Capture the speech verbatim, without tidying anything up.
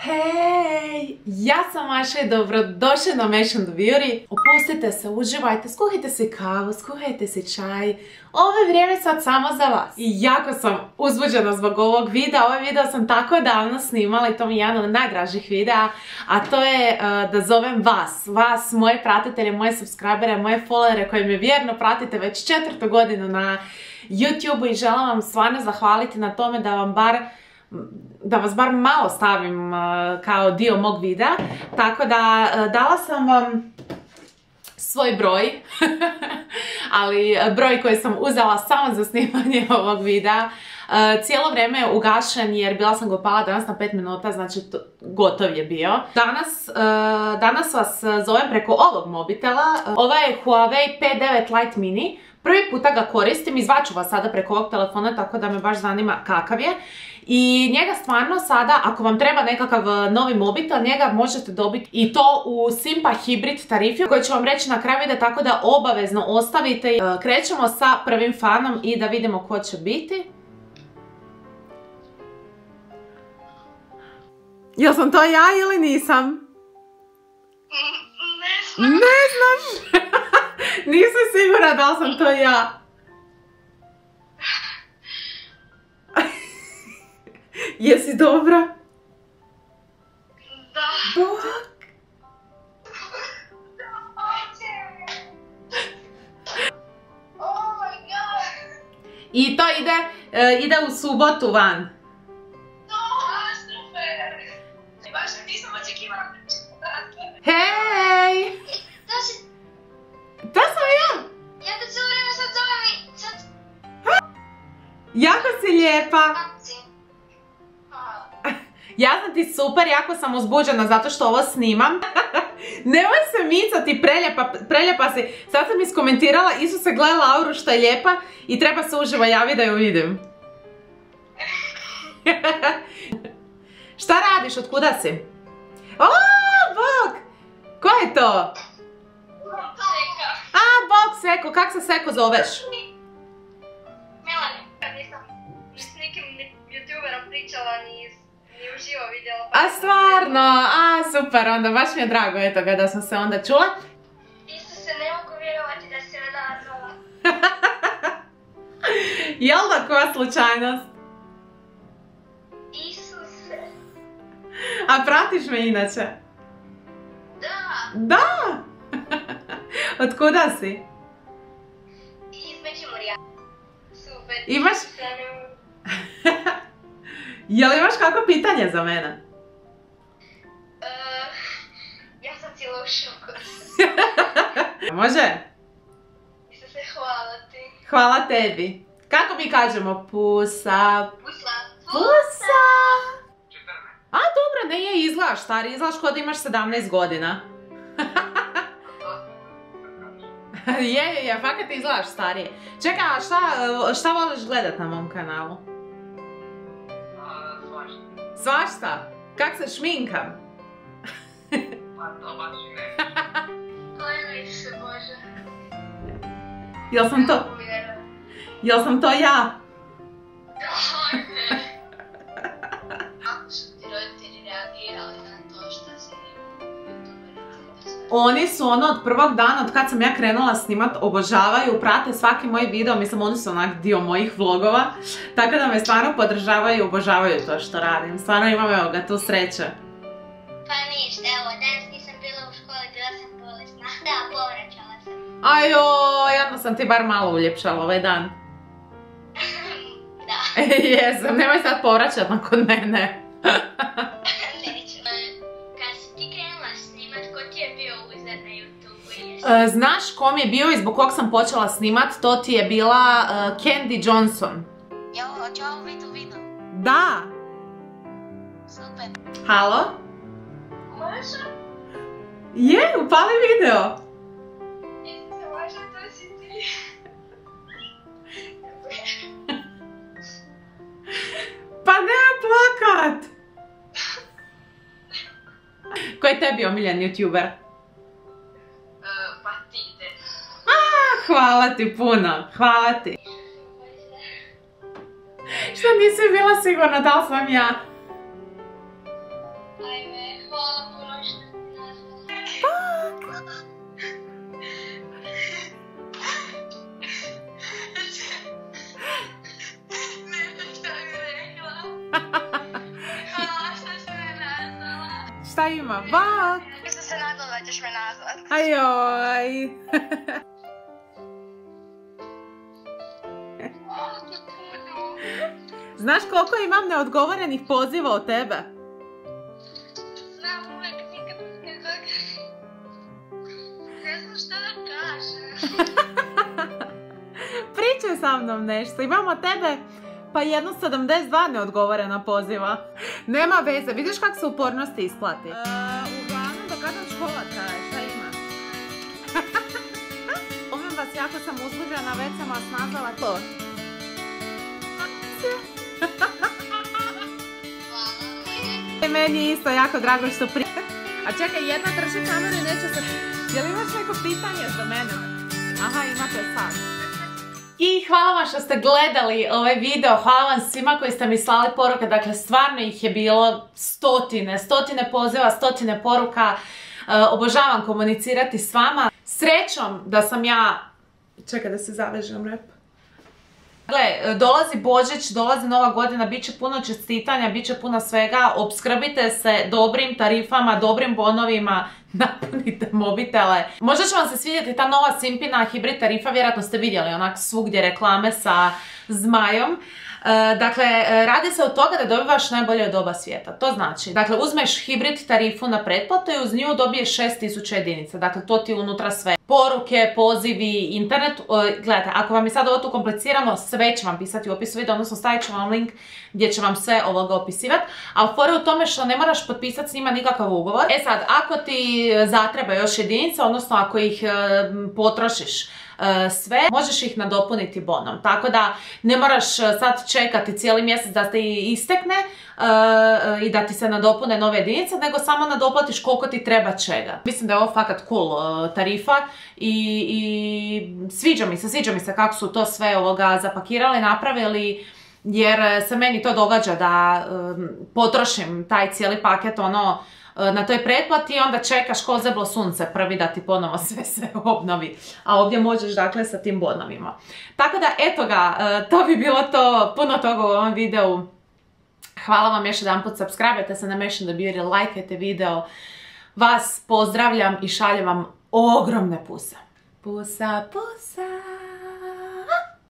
Hej, ja sam Maša i dobrodošli na Mash and Beauty. Opustite se, uživajte, skuhajte si kavu, skuhajte si čaj. Ovo je vrijeme sad samo za vas. I jako sam uzbuđena zbog ovog videa. Ovaj video sam tako davno snimala i to mi je jedan od najdražih videa. A to je uh, da zovem vas. Vas, moje pratitelje, moje subscribere, moje followere koji me vjerno pratite već četvrtu godinu na YouTubeu i želim vam stvarno zahvaliti na tome da vam bar da vas bar malo stavim uh, kao dio mog videa, tako da uh, dala sam vam svoj broj, ali broj koji sam uzela samo za snimanje ovog videa. Uh, cijelo vrijeme je ugašen jer bila sam ga upala danas na pet minuta, znači to, gotov je bio. Danas, uh, danas vas zovem preko ovog mobitela. Uh, ovo je Huawei P devet Lite Mini. Prvi puta ga koristim, izvaću vas sada preko ovog telefona, tako da me baš zanima kakav je. I njega stvarno sada, ako vam treba nekakav novi mobitel, njega možete dobiti i to u Simpa Hybrid tarifi, koji ću vam reći na kraju videa, tako da obavezno ostavite. Krećemo sa prvim fanom i da vidimo ko će biti. Jel sam to ja ili nisam? Ne znam. Ne znam. Nisam sigurna da li sam to ja. Jesi dobra? Da. Bok. Oh my god. I to ide, uh, ide u subotu van. To, super. Baš nisam očekivala da će podatke. Hej! To si... To sam ja! Ja te cijelo vrijeme sad zovem i sad... Jako si lijepa! Si. Ja sam ti super, jako sam uzbuđena zato što ovo snimam. Nemoj se micati, preljepa, preljepa si. Sad sam iskomentirala, Isuse gle Lauru što je lijepa i treba se uživo javiti da ju vidim. Šta radiš, od kuda si? O, Bog! Ko je to? Seka. A, Bog Seko, kak se Seko zoveš? Melanie. Kad nisam s nikim youtuberom pričala ni, ni uživo vidjela. A stvarno, a super, onda baš mi je drago eto ga da sam se onda čula. Isuse, ne mogu vjerovati da si me nazvala. Jel da koja slučajnost? Isuse. A pratiš me inače? Da. Da! Od kuda si? Iz Međimurja. Super. Imaš... Isuse, ne mogu. Jel imaš kako pitanje za mene? Uh, ja sam cijelo u šoku. Može? Isuse, hvala ti. Hvala tebi. Kako mi kažemo? Pusa... Pusla. Pusa! A dobro, ne je, izgledaš stari, izgledaš kao da imaš sedamnaest godina. Je, je, je, fakat izgledaš starije. Čekaj, a šta, šta voliš gledat na mom kanalu? Svašta. Svašta? Kak se šminkam? Pa to baš i ne. To je Isuse Bože. Jel sam to, Ne mogu vjerovati. jel sam to ja? Ajme. Kako su ti roditelji reagirali na to što si youtuberica? Oni su ono od prvog dana, od kad sam ja krenula snimat, obožavaju, prate svaki moj video, mislim oni su onak dio mojih vlogova, tako da me stvarno podržavaju i obožavaju to što radim. Stvarno imam evo ga tu sreće. Pa ništa, evo, danas nisam bila u školi, bila sam bolesna. Da, povraćala sam. Ajo, jedno sam ti bar malo uljepšala ovaj dan. Da. Jesam, nemoj sad povraćat nakon mene. Neću. Kad si ti krenula snimat, ko ti je bio uzor na YouTubeu? E, Znaš ko mi je bio i zbog kog sam počela snimat, to ti je bila uh, Candy Johnson. Jel, hoće ovo biti u videu? Da. Super. Halo? Maša? Je, upali video. Isuse, Maša, to si ti. Pa nema plakat! Ko je tebi omiljen youtuber? Pa ti te. Ah, hvala ti puno, hvala ti. Što nisi bila sigurna da li sam ja? Ajme, hvala puno što si nazvala. Ne znam što bi rekla. Hvala što si me nazvala. Šta ima? Bak! Mislim se nadala da ćeš me nazvat. Ajoj! Hvala ti puno. Znaš koliko imam neodgovorenih poziva od tebe? Znam uvek nikad ne zagreši. Ne znam šta da kažem. Pričaj sa mnom nešto. Imam od tebe pa jedno sedamdeset dva neodgovorena poziva. Nema veze. Vidiš kako se upornosti isplati? Uh, uglavnom, do kada škola traje? Šta ima? Ovim vas, jako sam uzbuđena, već sam vas nazvala to. Hvala. Meni isto jako drago što pri... A čekaj, jedna drži kameru i neće se... Jel imaš neko pitanje za mene? Aha, imate sad. I hvala vam što ste gledali ovaj video, hvala vam svima koji ste mi slali poruke, dakle stvarno ih je bilo stotine, stotine poziva, stotine poruka, e, obožavam komunicirati s vama. Srećom da sam ja... Čekaj da se zavežem rep. Gle, dolazi Božić, dolazi Nova godina, bit će puno čestitanja, bit će puno svega, opskrbite se dobrim tarifama, dobrim bonovima, napunite mobitele. Možda će vam se svidjeti ta nova Simpina hibrid tarifa, vjerojatno ste vidjeli onak svugdje reklame sa zmajom. E, dakle, radi se od toga da dobivaš najbolje od oba svijeta. To znači, dakle, uzmeš hibrid tarifu na pretplatu i uz nju dobiješ šest tisuća jedinica. Dakle, to ti unutra sve. Poruke, pozivi, internet. E, gledajte, ako vam je sad ovo tu komplicirano, sve će vam pisati u opisu videa, odnosno stavit ću vam link gdje će vam sve ovoga opisivati. A fora je u tome što ne moraš potpisati s njima nikakav ugovor. E sad, ako ti zatreba još jedinica, odnosno ako ih e, potrošiš sve, možeš ih nadopuniti bonom. Tako da ne moraš sad čekati cijeli mjesec da te istekne uh, i da ti se nadopune nove jedinice, nego samo nadoplatiš koliko ti treba čega. Mislim da je ovo fakat cool uh, tarifa i, i sviđa mi se, sviđa mi se kako su to sve ovoga zapakirali, napravili, jer se meni to događa da um, potrošim taj cijeli paket ono na toj pretplati i onda čekaš ko zeblo sunce prvi da ti ponovo sve se obnovi. A ovdje možeš dakle sa tim bonovima. Tako da eto ga, to bi bilo to, puno toga u ovom videu. Hvala vam još jedan put, subscribe-ajte se na Meshing the Beauty, lajkajte video. Vas pozdravljam i šaljem vam ogromne puse. Pusa, pusa.